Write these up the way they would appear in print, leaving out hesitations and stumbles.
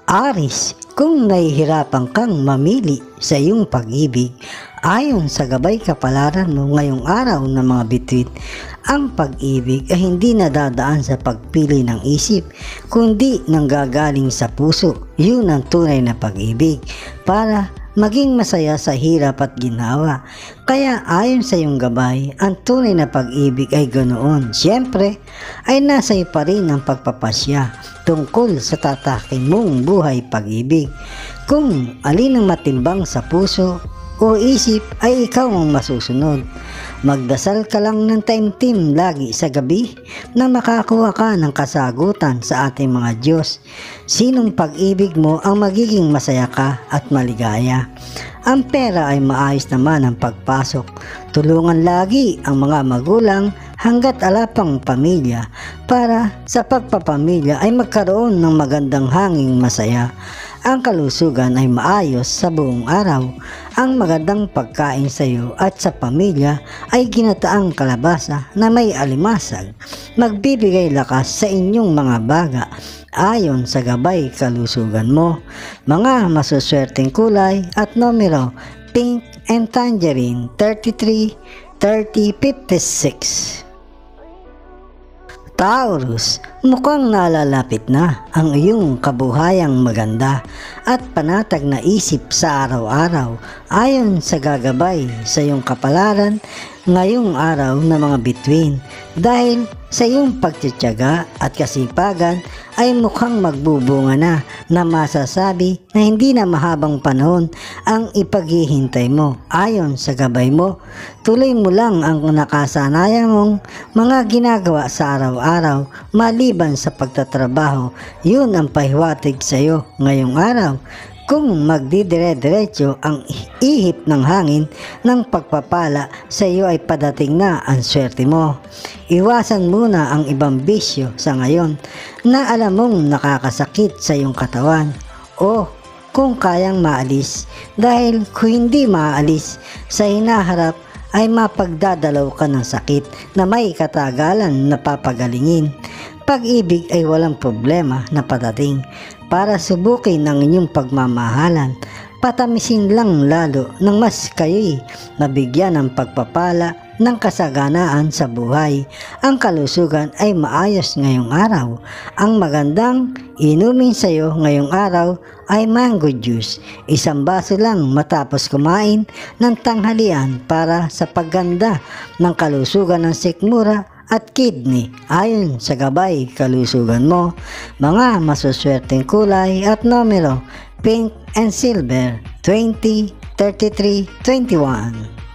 Aris, kung nahihirapan kang mamili sa iyong pag-ibig, ayon sa gabay kapalaran mo ngayong araw ng mga bituin, ang pag-ibig ay hindi nadadaan sa pagpili ng isip, kundi nanggagaling sa puso. Yun ang tunay na pag-ibig para maging masaya sa hirap at ginhawa. Kaya ayon sa iyong gabay, ang tunay na pag-ibig ay ganoon. Siyempre, ay nasa iyo pa rin ang pagpapasya tungkol sa tatakin mong buhay pag-ibig. Kung alin ang matimbang sa puso o isip ay ikaw ang masusunod. Magdasal ka lang ng taimtim lagi sa gabi na makakuha ka ng kasagutan sa ating mga Diyos. Sinong pag-ibig mo ang magiging masaya ka at maligaya? Ang pera ay maayos naman ang pagpasok. Tulungan lagi ang mga magulang hanggat ala pang pamilya para sa pagpapamilya ay magkaroon ng magandang hanging masaya. Ang kalusugan ay maayos sa buong araw. Ang magandang pagkain sa iyo at sa pamilya ay ginataang kalabasa na may alimasag. Magbibigay lakas sa inyong mga baga ayon sa gabay kalusugan mo. Mga masuswerteng kulay at numero: pink and tangerine, 33, 30, 56. Taurus, mukhang nalalapit na ang iyong kabuhayang maganda at panatag na isip sa araw-araw ayon sa gagabay sa iyong kapalaran ngayong araw na mga bituin. Dahil sa iyong pagtitiyaga at kasipagan ay mukhang magbubunga na masasabi na hindi na mahabang panahon ang ipaghihintay mo. Ayon sa gabay mo, tuloy mo lang ang nakasanayan mong mga ginagawa sa araw-araw maliban sa pagtatrabaho. Yun ang pahiwatig sa iyo ngayong araw. Kung magdidire-diretso ang ihip ng hangin ng pagpapala, sa iyo ay padating na ang swerte mo. Iwasan muna ang ibang bisyo sa ngayon na alam mong nakakasakit sa iyong katawan o kung kayang maalis, dahil kung hindi maalis sa hinaharap ay mapagdadalaw ka ng sakit na may katagalan na papagalingin. Pag-ibig ay walang problema na padating para subukin ang inyong pagmamahalan. Patamisin lang lalo nang mas kayo'y mabigyan ng pagpapala ng kasaganaan sa buhay. Ang kalusugan ay maayos ngayong araw. Ang magandang inumin sa iyo ngayong araw ay mango juice. Isang baso lang matapos kumain ng tanghalian para sa pagganda ng kalusugan ng sikmura at kidney ayon sa gabay kalusugan mo. Mga masuswerteng kulay at numero: pink and silver, 20, 33, 21.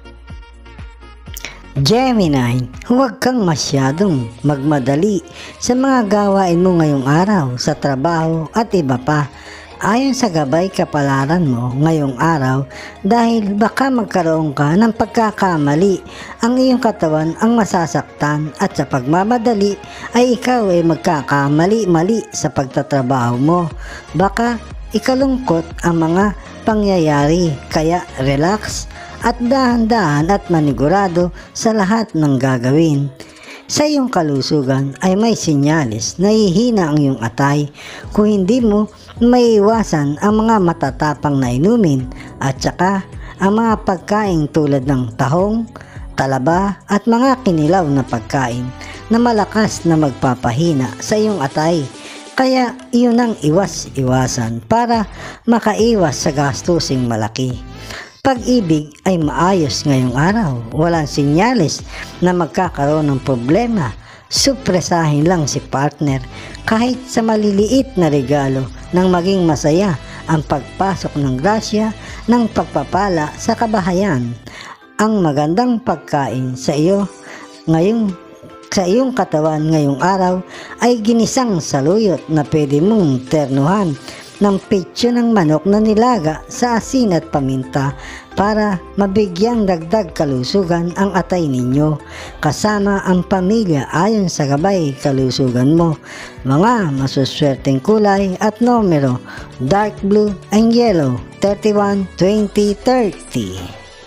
Gemini, huwag kang masyadong magmadali sa mga gawain mo ngayong araw sa trabaho at iba pa. Ayon sa gabay kapalaran mo ngayong araw, dahil baka magkaroon ka ng pagkakamali, ang iyong katawan ang masasaktan at sa pagmamadali ay ikaw ay magkakamali-mali sa pagtatrabaho mo. Baka ikalungkot ang mga pangyayari, kaya relax at dahan-dahan at manigurado sa lahat ng gagawin. Sa iyong kalusugan ay may sinyalis na hihina ang iyong atay. Kung hindi mo maiiwasan ang mga matatapang na inumin at saka ang mga pagkain tulad ng tahong, talaba at mga kinilaw na pagkain na malakas na magpapahina sa iyong atay. Kaya iyon ang iwas-iwasan para makaiwas sa gastusing malaki. Pag-ibig ay maayos ngayong araw. Walang sinyalis na magkakaroon ng problema. Supresahin lang si partner kahit sa maliliit na regalo nang maging masaya ang pagpasok ng grasya ng pagpapala sa kabahayan. Ang magandang pagkain sa iyo sa iyong katawan ngayong araw ay ginisang saluyot na pwede mong ternuhan ng pitso ng manok na nilaga sa asin at paminta para mabigyang dagdag kalusugan ang atay ninyo kasama ang pamilya ayon sa gabay kalusugan mo. Mga masuswerteng kulay at numero: dark blue and yellow, 31, 20, 30.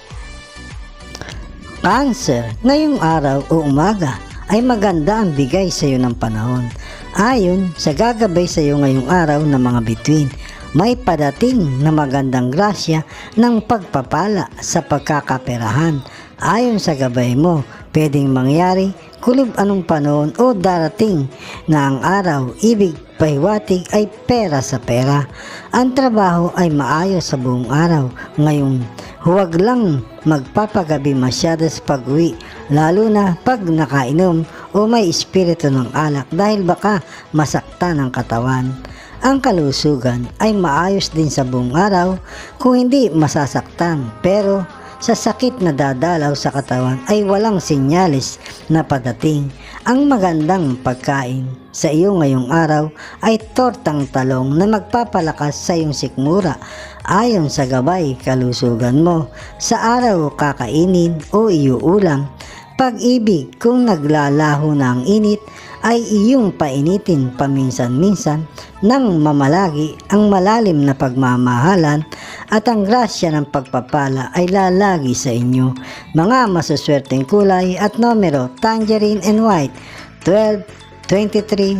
Cancer, ngayong araw o umaga ay maganda ang bigay sa iyo ng panahon. Ayon sa gagabay sa iyo ngayong araw ng mga bituin, may padating na magandang grasya ng pagpapala sa pagkakaperahan. Ayon sa gabay mo, pwedeng mangyari kulob anong panahon o darating na ang araw, ibig pahiwatig ay pera sa pera. Ang trabaho ay maayos sa buong araw. Ngayon, huwag lang magpapagabi masyado sa pag-uwi, lalo na pag nakainom o may espiritu ng alak dahil baka masaktan ang katawan. Ang kalusugan ay maayos din sa buong araw kung hindi masasaktan, pero sa sakit na dadalaw sa katawan ay walang sinyalis na padating. Ang magandang pagkain sa iyo ngayong araw ay tortang talong na magpapalakas sa iyong sikmura. Ayon sa gabay kalusugan mo, sa araw kakainin o iuulam. Pag-ibig, kung naglalaho na ang init, ay iyong painitin paminsan-minsan nang mamalagi ang malalim na pagmamahalan at ang grasya ng pagpapala ay lalagi sa inyo. Mga masuswerteng kulay at numero, tangerine and white, 12, 23,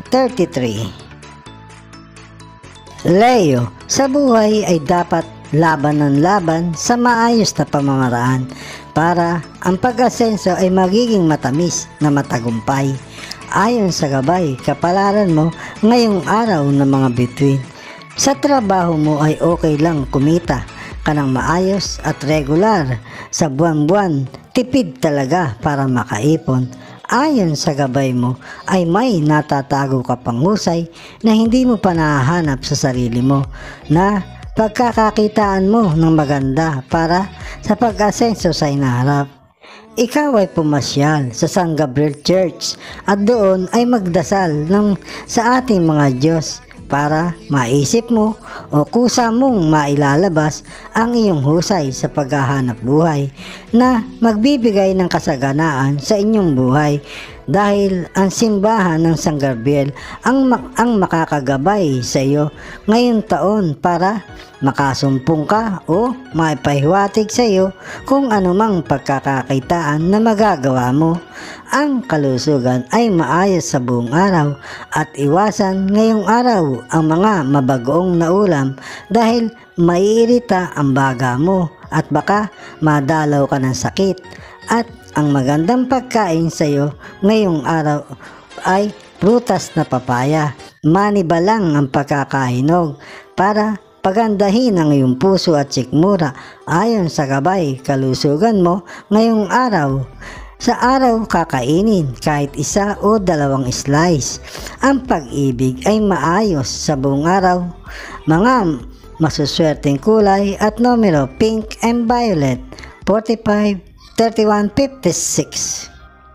33. Leo, sa buhay ay dapat laban ng laban sa maayos na pamamaraan para ang pag-asenso ay magiging matamis na matagumpay. Ayon sa gabay kapalaran mo ngayong araw ng mga bituin, sa trabaho mo ay okay lang kumita ka ng maayos at regular. Sa buwan-buwan, tipid talaga para makaipon. Ayon sa gabay mo ay may natatago ka pang husay na hindi mo pa nahahanap sa sarili mo, na pagkakakitaan mo ng maganda para sa pag-asenso sa hinaharap. Ikaw ay pumasyal sa San Gabriel Church at doon ay magdasal sa ating mga Diyos para maisip mo o kusa mong mailalabas ang iyong husay sa paghahanap buhay na magbibigay ng kasaganaan sa inyong buhay, dahil ang simbahan ng San Gabriel ang makakagabay sa iyo ngayong taon para makasumpong ka o maipahiwatig sa iyo kung anumang pagkakakitaan na magagawa mo. Ang kalusugan ay maayos sa buong araw at iwasan ngayong araw ang mga mabagoong na ulam dahil maiirita ang baga mo at baka madalaw ka ng sakit. At ang magandang pagkain sa iyo ngayong araw ay prutas na papaya. Manibalang ang pagkakahinog para pagandahin ang iyong puso at sikmura. Ayon sa gabay kalusugan mo ngayong araw, sa araw kakainin kahit isa o dalawang slice. Ang pag-ibig ay maayos sa buong araw. Mga masuswerteng kulay at numero, pink and violet, 45, 31, 56.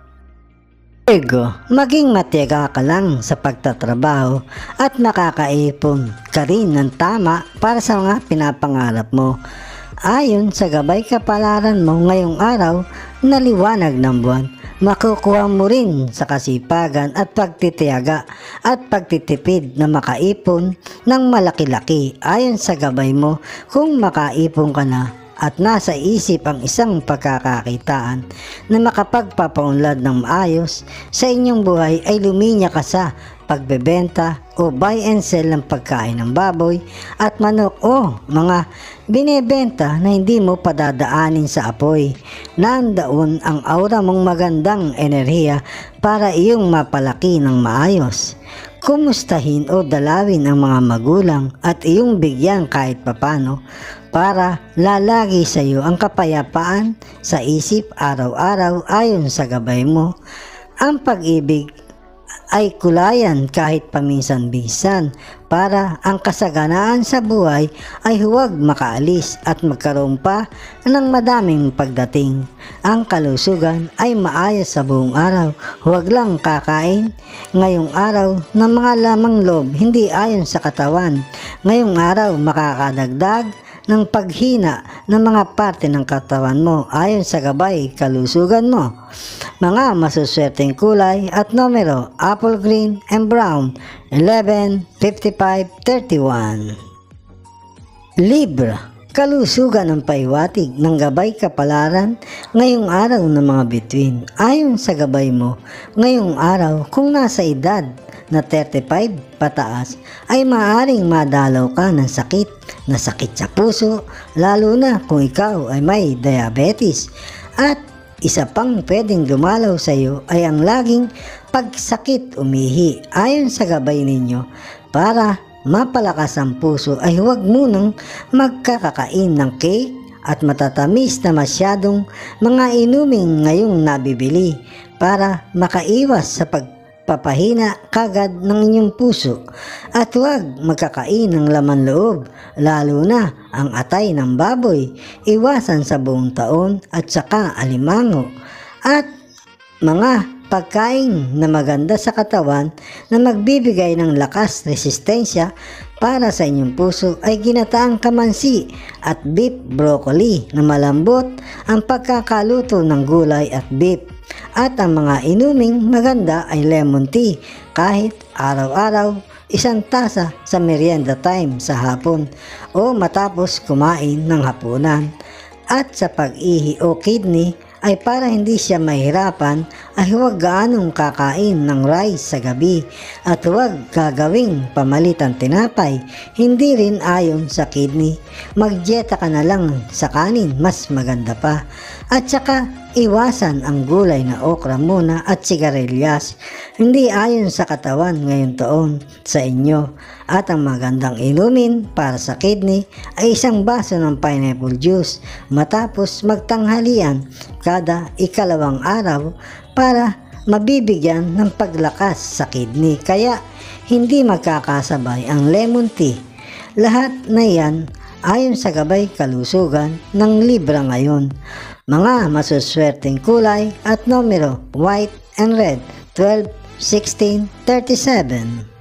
Virgo, maging matiyaga ka lang sa pagtatrabaho at makakaipon ka rin ng tama para sa mga pinapangarap mo. Ayon sa gabay kapalaran mo ngayong araw na liwanag ng buwan, makukuha mo rin sa kasipagan at pagtitiyaga at pagtitipid na makaipon ng malaki-laki. Ayon sa gabay mo, kung makaipon ka na at nasa isip ang isang pagkakakitaan na makapagpapaunlad ng maayos sa inyong buhay, ay luminya ka sa pagbebenta o buy and sell ng pagkain ng baboy at manok o mga binebenta na hindi mo padadaanin sa apoy. Nandaon ang aura mong magandang enerhiya para iyong mapalaki ng maayos. Kumustahin o dalawin ang mga magulang at iyong bigyan kahit papano para lalagi sa iyo ang kapayapaan sa isip araw-araw. Ayon sa gabay mo, ang pag-ibig ay kulayan kahit paminsan-minsan para ang kasaganaan sa buhay ay huwag makaalis at magkaroon pa ng madaming pagdating. Ang kalusugan ay maayos sa buong araw. Huwag lang kakain ngayong araw ng mga lamang loob hindi ayon sa katawan. Ngayong araw makakadagdag ng paghina ng mga parte ng katawan mo ayon sa gabay kalusugan mo. Mga masuswerteng kulay at numero, apple green and brown, 11, 55, 31. Libra, kalusugan ng pahiwatig ng gabay kapalaran ngayong araw ng mga bituin. Ayon sa gabay mo ngayong araw, kung nasa edad na 35 pataas ay maaaring madalaw ka ng sakit sa puso, lalo na kung ikaw ay may diabetes. At isa pang pwedeng dumalaw sa iyo ay ang laging pagsakit umihi. Ayon sa gabay ninyo, para mapalakas ang puso ay huwag munang magkakakain ng cake at matatamis na masyadong mga inuming ngayong nabibili para makaiwas sa pagpapahina kagad ng inyong puso. At huwag magkakain ng laman loob, lalo na ang atay ng baboy. Iwasan sa buong taon at saka alimango. At mga pagkain na maganda sa katawan na magbibigay ng lakas, resistensya para sa inyong puso ay ginataang kamansi at beef broccoli na malambot ang pagkakaluto ng gulay at beef. At ang mga inuming maganda ay lemon tea kahit araw-araw, 1 tasa sa merienda time sa hapon o matapos kumain ng hapunan. At sa pag-ihi o kidney ay para hindi siya mahirapan ay huwag gaanong kakain ng rice sa gabi at huwag gagawing pamalitan tinapay, hindi rin ayon sa kidney. Magdieta ka na lang sa kanin, mas maganda pa. At saka iwasan ang gulay na okra muna at sigarilyas, hindi ayon sa katawan ngayon taon sa inyo. At ang magandang inumin para sa kidney ay 1 baso ng pineapple juice matapos magtanghalian kada ikalawang araw para mabibigyan ng paglakas sa kidney. Kaya hindi magkakasabay ang lemon tea. Lahat na yan ayon sa gabay kalusugan ng Libra ngayon. Mga masuswerteng kulay at numero: white and red, 12, 16, 37.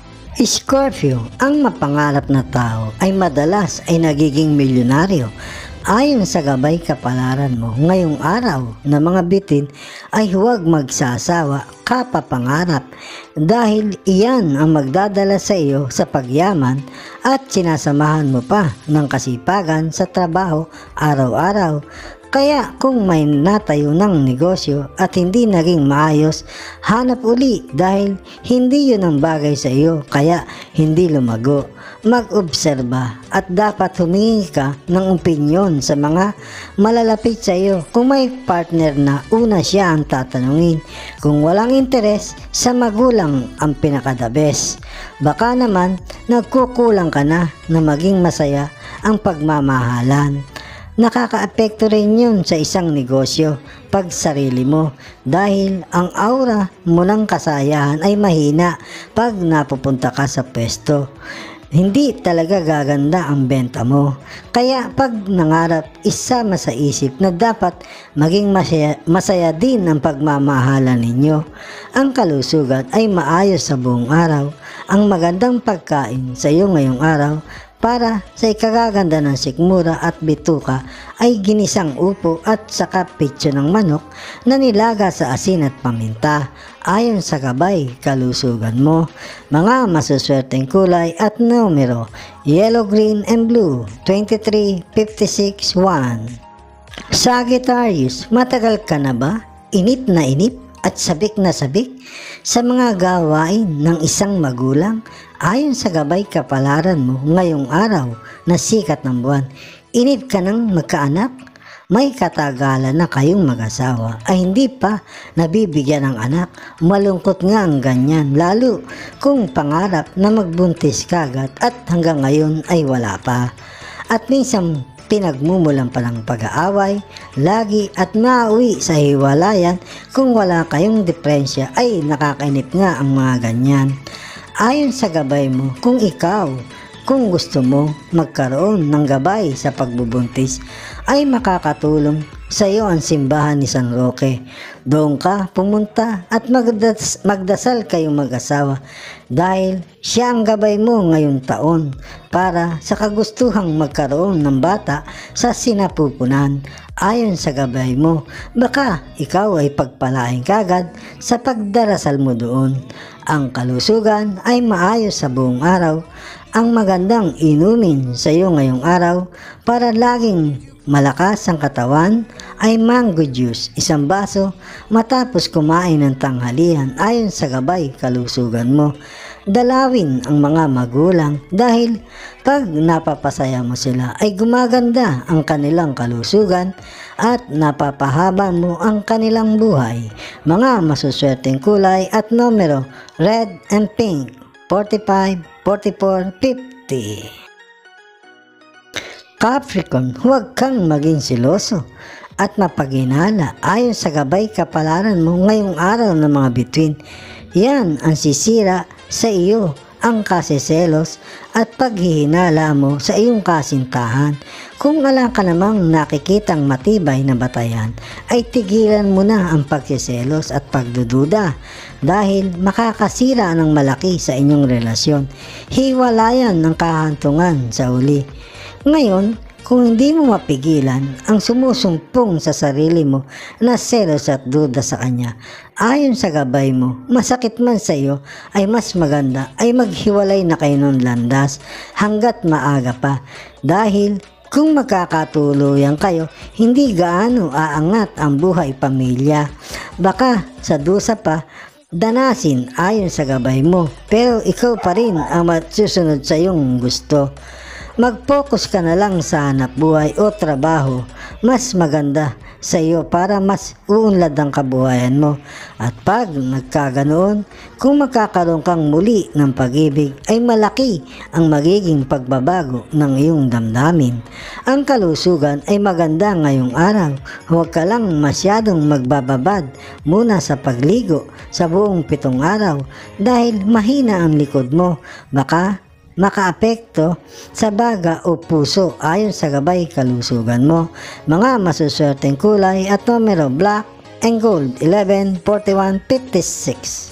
Scorpio, ang mapangarap na tao ay madalas ay nagiging milyonaryo. Ayon sa gabay kapalaran mo ngayong araw na mga bitin ay huwag magsasawa kapapangarap dahil iyan ang magdadala sa iyo sa pagyaman at sinasamahan mo pa ng kasipagan sa trabaho araw-araw. Kaya kung may natayo ng negosyo at hindi naging maayos, hanap uli dahil hindi yun ang bagay sa iyo kaya hindi lumago. Mag-obserba at dapat humingi ka ng opinyon sa mga malalapit sa iyo. Kung may partner na, una siya ang tatanungin. Kung walang interes, sa magulang ang pinaka-the best. Baka naman nagkukulang ka na maging masaya ang pagmamahalan. Nakakaapekto rin yun sa isang negosyo pag sarili mo dahil ang aura mo ng kasayahan ay mahina pag napupunta ka sa pwesto. Hindi talaga gaganda ang benta mo. Kaya pag nangarap, isama sa isip na dapat maging masaya din ang pagmamahalan ninyo. Ang kalusugan ay maayos sa buong araw. Ang magandang pagkain sa iyo ngayong araw para sa ikagaganda ng sikmura at bituka ay ginisang upo at saka pitso ng manok na nilaga sa asin at paminta. Ayon sa gabay kalusugan mo, mga masuswerteng kulay at numero: yellow, green, and blue, 23, 56, 1. Sagittarius, matagal ka na ba inip na inip at sabik na sabik sa mga gawain ng isang magulang? Ayon sa gabay kapalaran mo ngayong araw na sikat ng buwan, inip ka ng magkaanak? May katagalan na kayong mag-asawa ay hindi pa nabibigyan ng anak. Malungkot nga ang ganyan, lalo kung pangarap na magbuntis kagad at hanggang ngayon ay wala pa. At minsan pinagmumulan pa ng pag-aaway lagi at nauwi sa hiwalayan. Kung wala kayong diferensya ay nakakainip nga ang mga ganyan. Ayon sa gabay mo, kung gusto mo magkaroon ng gabay sa pagbubuntis, ay makakatulong sa iyo ang simbahan ni San Roque. Doon ka pumunta at magdasal kayong mag-asawa dahil siya ang gabay mo ngayong taon para sa kagustuhang magkaroon ng bata sa sinapupunan. Ayon sa gabay mo, baka ikaw ay pagpalain kagad sa pagdarasal mo doon. Ang kalusugan ay maayos sa buong araw. Ang magandang inumin sa iyo ngayong araw para laging malakas ang katawan ay mango juice, 1 baso matapos kumain ng tanghalian ayon sa gabay kalusugan mo. Dalawin ang mga magulang dahil pag napapasaya mo sila ay gumaganda ang kanilang kalusugan at napapahaba mo ang kanilang buhay. Mga masuswerteng kulay at numero: red and pink, 45, 44, 50. Capricorn, huwag kang maging siloso at mapaghinala ayon sa gabay kapalaran mo ngayong araw ng mga bituin. Yan ang sisira sa iyo, ang kasiselos at paghihinala mo sa iyong kasintahan. Kung wala ka namang nakikitang matibay na batayan, ay tigilan mo na ang pagsiselos at pagdududa dahil makakasira ng malaki sa inyong relasyon. Hiwalayan ng kahantungan sa uli. Ngayon, kung hindi mo mapigilan ang sumusumpong sa sarili mo na selos at duda sa kanya, ayon sa gabay mo, masakit man sa iyo, ay mas maganda ay maghiwalay na kayo ng landas hanggat maaga pa. Dahil kung magkakatuluyan kayo, hindi gaano aangat ang buhay pamilya. Baka sa dusa pa, danasin ayon sa gabay mo, pero ikaw pa rin ang masusunod sa iyong gusto. Mag-focus ka na lang sa hanap buhay o trabaho, mas maganda sa iyo para mas uunlad ang kabuhayan mo. At pag nagkaganoon, kung magkakaroon kang muli ng pag-ibig, ay malaki ang magiging pagbabago ng iyong damdamin. Ang kalusugan ay maganda ngayong araw. Huwag ka lang masyadong magbababad muna sa pagligo sa buong 7 araw dahil mahina ang likod mo. Baka makaapekto sa baga o puso ayon sa gabay kalusugan mo. Mga masuswerteng kulay at numero: black and gold, 11, 41, 56.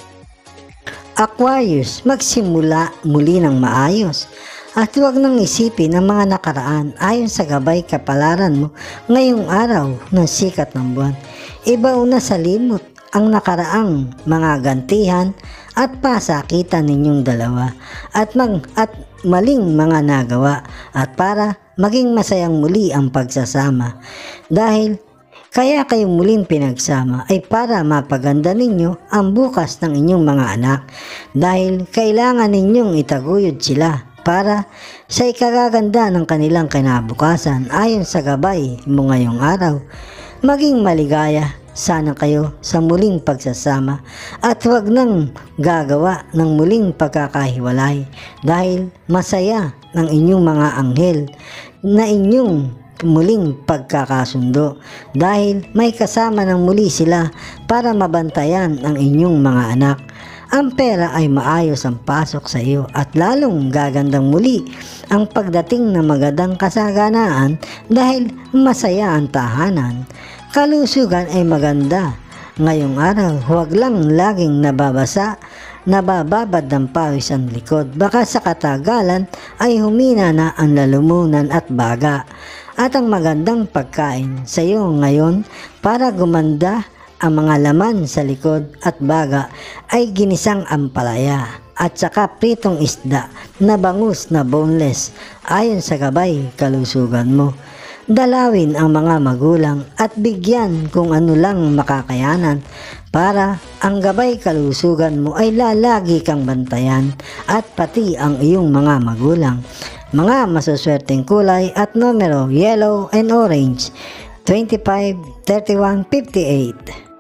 Aquarius, magsimula muli ng maayos at huwag nang isipin ang mga nakaraan ayon sa gabay kapalaran mo ngayong araw ng sikat ng buwan. Ibauna sa limot ang nakaraang mga gantihan at pasakitan ninyong dalawa at maling mga nagawa at para maging masayang muli ang pagsasama. Dahil kaya kayo muling pinagsama ay para mapaganda ninyo ang bukas ng inyong mga anak dahil kailangan ninyong itaguyod sila para sa ikagaganda ng kanilang kinabukasan ayon sa gabay mo ngayong araw. Maging maligaya sana kayo sa muling pagsasama at huwag nang gagawa ng muling pagkakahiwalay dahil masaya ng inyong mga anghel na inyong muling pagkakasundo dahil may kasama ng muli sila para mabantayan ang inyong mga anak. Ang pera ay maayos ang pasok sa iyo at lalong gagandang muli ang pagdating ng magandang kasaganaan dahil masaya ang tahanan. Kalusugan ay maganda ngayong araw. Huwag lang laging nabababad ng pawis ang likod. Baka sa katagalan ay humina na ang lalamunan at baga. At ang magandang pagkain sa iyo ngayon para gumanda ang mga laman sa likod at baga ay ginisang ampalaya at saka pritong isda na bangus na boneless ayon sa gabay kalusugan mo. Dalawin ang mga magulang at bigyan kung ano lang makakayanan para ang gabay kalusugan mo ay lalagi kang bantayan at pati ang iyong mga magulang. Mga masuswerteng kulay at numero: yellow and orange, 25, 31, 58.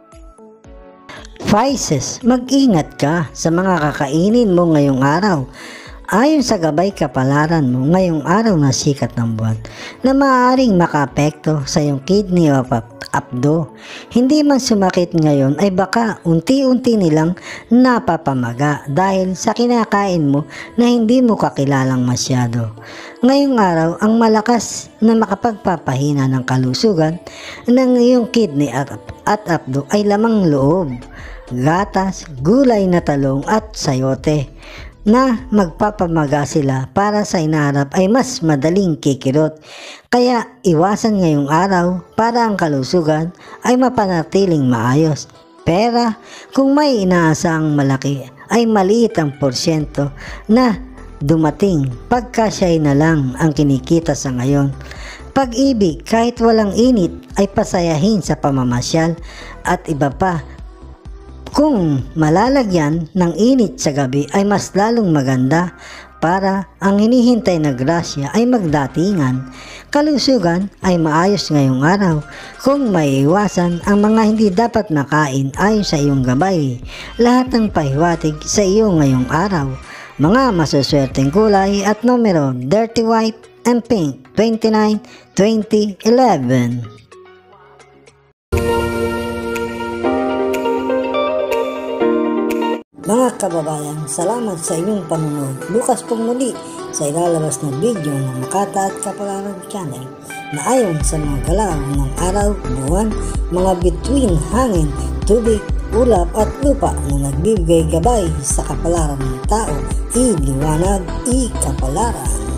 Pisces, mag-ingat ka sa mga kakainin mo ngayong araw. Ayon sa gabay kapalaran mo ngayong araw na sikat ng buwan na maaaring makaapekto sa iyong kidney o apdo. Hindi man sumakit ngayon ay baka unti-unti nilang napapamaga dahil sa kinakain mo na hindi mo kakilalang masyado. Ngayong araw ang malakas na makapagpapahina ng kalusugan ng iyong kidney at apdo ay lamang loob, gatas, gulay na talong at sayote na magpapamaga sila para sa inaharap ay mas madaling kikirot. Kaya iwasan ngayong araw para ang kalusugan ay mapanatiling maayos. Pera, kung may inaasang malaki ay maliit ang porsyento na dumating pagka siya'y na lang ang kinikita sa ngayon. Pag-ibig kahit walang init ay pasayahin sa pamamasyal at iba pa. Kung malalagyan ng init sa gabi ay mas lalong maganda para ang hinihintay na grasya ay magdatingan. Kalusugan ay maayos ngayong araw kung maiiwasan ang mga hindi dapat makain ayon sa iyong gabay. Lahat ng pahiwatig sa iyo ngayong araw. Mga masuswerteng kulay at numero: dirty white and pink, 29, 20, 11. Mga kababayan, salamat sa inyong panonood. Bukas pong muli sa ilalabas na video ng Makata at Kapalaran Channel na ayon sa mga galaw ng araw, buwan, mga bituin, hangin, tubig, ulap at lupa na nagbibigay gabay sa kapalaran ng tao, iliwanag, ikapalaran.